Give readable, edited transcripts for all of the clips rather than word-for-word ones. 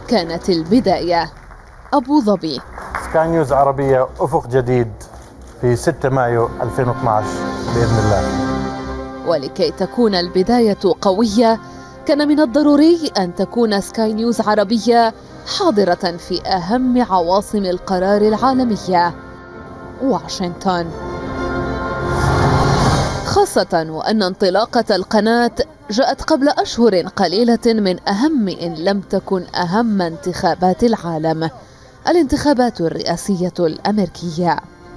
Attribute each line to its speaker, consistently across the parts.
Speaker 1: كانت البداية. أبو ظبي.
Speaker 2: سكاي نيوز عربية أفق جديد في 6 مايو 2012 بإذن الله.
Speaker 1: ولكي تكون البداية قوية كان من الضروري أن تكون سكاي نيوز عربية حاضرة في أهم عواصم القرار العالمية، واشنطن، خاصة وأن انطلاقة القناة جاءت قبل أشهر قليلة من أهم إن لم تكن أهم انتخابات العالم، الانتخابات الرئاسية الأمريكية.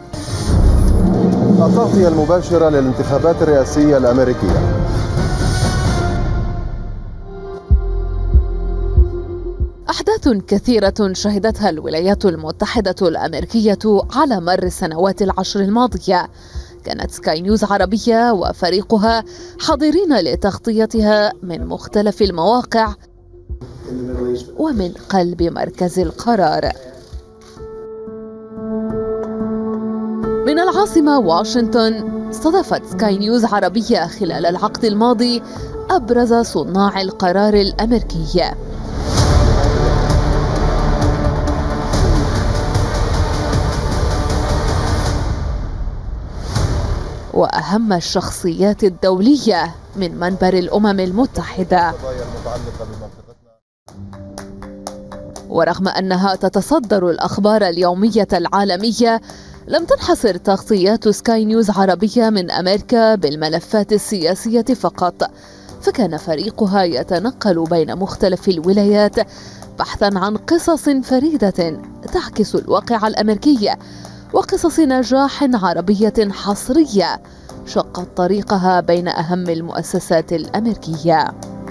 Speaker 3: التغطية المباشرة للانتخابات الرئاسية الأمريكية.
Speaker 1: أحداث كثيرة شهدتها الولايات المتحدة الأمريكية على مر السنوات ال10 الماضية، كانت سكاي نيوز عربية وفريقها حاضرين لتغطيتها من مختلف المواقع ومن قلب مركز القرار. من العاصمة واشنطن استضافت سكاي نيوز عربية خلال العقد الماضي أبرز صناع القرار الأمريكي، وأهم الشخصيات الدولية من منبر الأمم المتحدة. ورغم أنها تتصدر الأخبار اليومية العالمية، لم تنحصر تغطيات سكاي نيوز عربية من أمريكا بالملفات السياسية فقط، فكان فريقها يتنقل بين مختلف الولايات بحثا عن قصص فريدة تعكس الواقع الأمريكي وقصص نجاح عربية حصرية شقت طريقها بين أهم المؤسسات الأمريكية.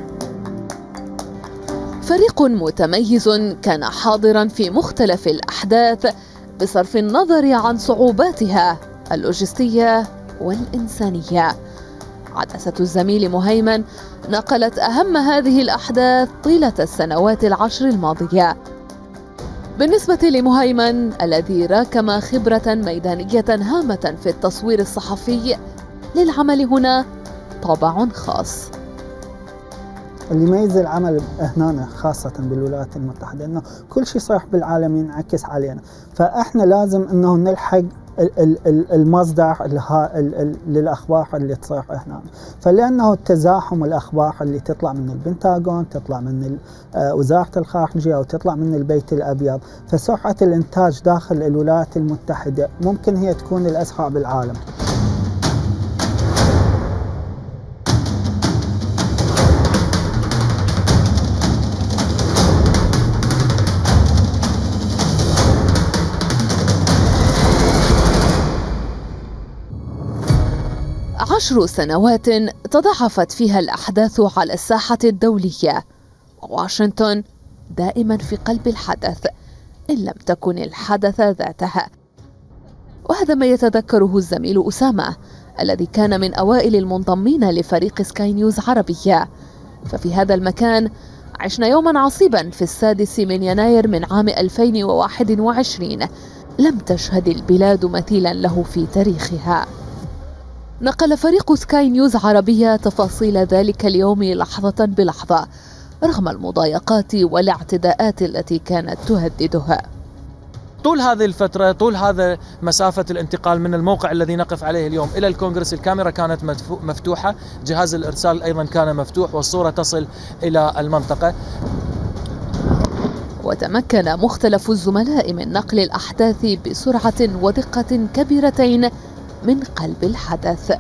Speaker 1: فريق متميز كان حاضرا في مختلف الأحداث بصرف النظر عن صعوباتها اللوجستية والإنسانية. عدسة الزميل مهيمن نقلت أهم هذه الأحداث طيلة السنوات ال10 الماضية. بالنسبة لمهيمن الذي راكم خبرة ميدانية هامة في التصوير الصحفي، للعمل هنا طابع خاص.
Speaker 4: اللي يميز العمل هنا خاصة بالولايات المتحدة انه كل شيء صار بالعالم ينعكس علينا، فاحنا لازم انه نلحق المصدر للاخبار اللي تصير هنا، فلانه التزاحم الاخبار اللي تطلع من البنتاغون، تطلع من وزارة الخارجية او تطلع من البيت الابيض، فسرعة الانتاج داخل الولايات المتحدة ممكن هي تكون الاسرع بالعالم.
Speaker 1: عشر سنوات تضاعفت فيها الأحداث على الساحة الدولية، وواشنطن دائما في قلب الحدث إن لم تكن الحدث ذاتها. وهذا ما يتذكره الزميل أسامة الذي كان من أوائل المنضمين لفريق سكاي نيوز عربية. ففي هذا المكان عشنا يوما عصيبا في 6 من يناير من عام 2021 لم تشهد البلاد مثيلا له في تاريخها. نقل فريق سكاي نيوز عربية تفاصيل ذلك اليوم لحظة بلحظة رغم المضايقات والاعتداءات التي كانت تهددها.
Speaker 5: طول هذه الفترة، طول هذا مسافة الانتقال من الموقع الذي نقف عليه اليوم إلى الكونغرس، الكاميرا كانت مفتوحة، جهاز الإرسال أيضا كان مفتوح، والصورة تصل إلى المنطقة.
Speaker 1: وتمكن مختلف الزملاء من نقل الأحداث بسرعة ودقة كبيرتين من قلب الحدث.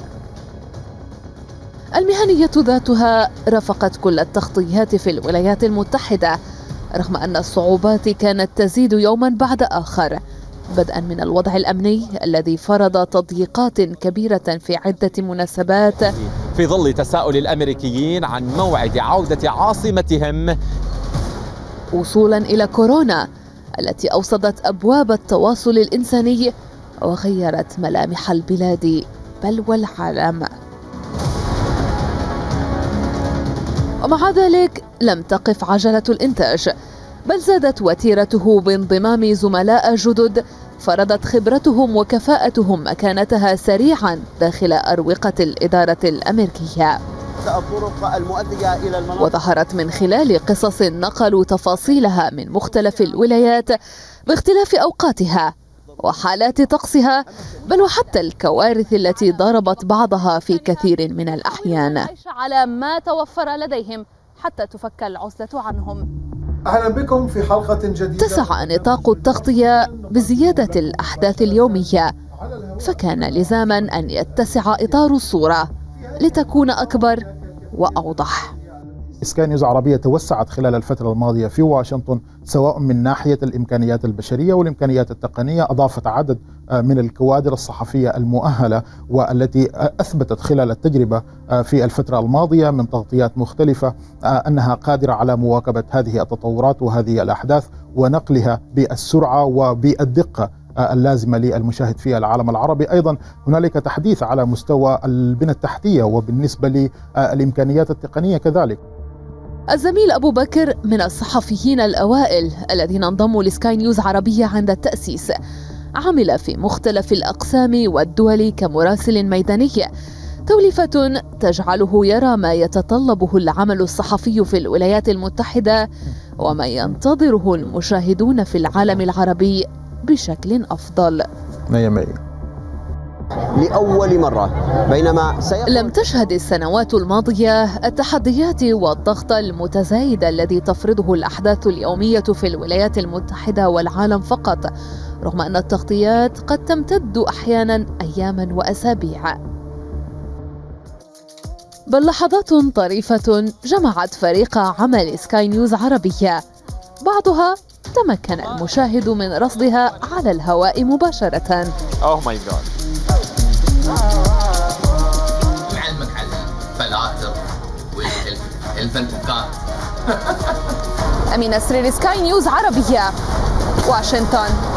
Speaker 1: المهنية ذاتها رافقت كل التغطيات في الولايات المتحدة رغم أن الصعوبات كانت تزيد يوما بعد آخر، بدءا من الوضع الأمني الذي فرض تضييقات كبيرة في عدة مناسبات
Speaker 6: في ظل تساؤل الأمريكيين عن موعد عودة عاصمتهم،
Speaker 1: وصولا إلى كورونا التي أوصدت أبواب التواصل الإنساني وغيرت ملامح البلاد بل والعالم. ومع ذلك لم تقف عجلة الإنتاج، بل زادت وتيرته بانضمام زملاء جدد فرضت خبرتهم وكفاءتهم مكانتها سريعا داخل أروقة الإدارة الأمريكية.
Speaker 7: الطرق المؤدية إلى المناطق.
Speaker 1: وظهرت من خلال قصص نقلوا تفاصيلها من مختلف الولايات باختلاف أوقاتها وحالات طقسها، بل وحتى الكوارث التي ضربت بعضها في كثير من الأحيان.
Speaker 8: على ما توفر لديهم حتى تفك العزلة عنهم.
Speaker 9: أهلا بكم في حلقة جديدة.
Speaker 1: اتسع نطاق التغطية بزيادة الأحداث اليومية، فكان لزاما أن يتسع إطار الصورة لتكون أكبر وأوضح.
Speaker 10: سكاي نيوز عربية توسعت خلال الفترة الماضية في واشنطن، سواء من ناحية الإمكانيات البشرية والإمكانيات التقنية. أضافت عدد من الكوادر الصحفية المؤهلة والتي أثبتت خلال التجربة في الفترة الماضية من تغطيات مختلفة أنها قادرة على مواكبة هذه التطورات وهذه الأحداث ونقلها بالسرعة وبالدقة اللازمة للمشاهد في العالم العربي. أيضا هنالك تحديث على مستوى البنى التحتية وبالنسبة للإمكانيات التقنية كذلك.
Speaker 1: الزميل أبو بكر من الصحفيين الأوائل الذين انضموا لسكاي نيوز عربية عند التأسيس، عمل في مختلف الأقسام والدول كمراسل ميداني، توليفة تجعله يرى ما يتطلبه العمل الصحفي في الولايات المتحدة وما ينتظره المشاهدون في العالم العربي بشكل أفضل.
Speaker 7: لأول مرة بينما
Speaker 1: لم تشهد السنوات الماضية التحديات والضغط المتزايد الذي تفرضه الأحداث اليومية في الولايات المتحدة والعالم فقط، رغم أن التغطيات قد تمتد أحيانا أياما وأسابيع، بل لحظات طريفة جمعت فريق عمل سكاي نيوز عربية، بعضها تمكن المشاهد من رصدها على الهواء مباشرة.
Speaker 11: لعلمك على الفلاتر والفلتوكات.
Speaker 8: أمينة سرير، سكاي نيوز عربية، واشنطن.